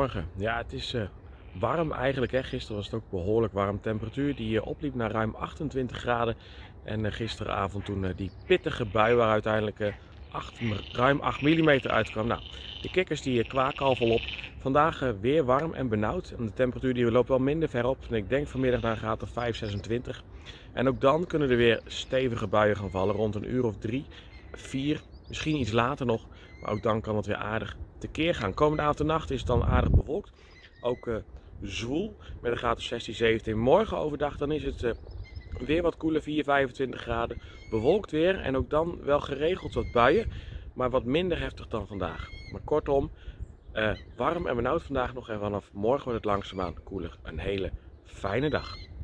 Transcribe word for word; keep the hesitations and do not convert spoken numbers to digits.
Goedemorgen. Ja, het is eh, warm eigenlijk. Hè. Gisteren was het ook behoorlijk warm. Temperatuur die eh, opliep naar ruim achtentwintig graden. En eh, gisteravond toen eh, die pittige bui waar uiteindelijk eh, acht, ruim acht millimeter uitkwam. Nou, de kikkers die eh, kwaken al volop. Vandaag eh, weer warm en benauwd. En de temperatuur die loopt wel minder ver op. En ik denk vanmiddag naar een graad of vijf, zesentwintig. En ook dan kunnen er weer stevige buien gaan vallen. Rond een uur of drie, vier, misschien iets later nog. Maar ook dan kan het weer aardig tekeer gaan. Komende avond en nacht is het dan aardig bewolkt. Ook uh, zwoel met een graad of zestien, zeventien. Morgen overdag dan is het uh, weer wat koeler, vier, vijfentwintig graden. Bewolkt weer en ook dan wel geregeld wat buien. Maar wat minder heftig dan vandaag. Maar kortom, uh, warm en benauwd vandaag nog. En vanaf morgen wordt het langzaamaan koeler. Een hele fijne dag.